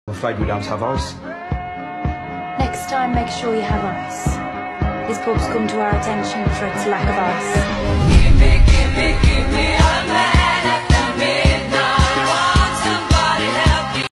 I'm afraid we don't have ice. Next time, make sure you have ice. This pub's come to our attention for its lack of ice.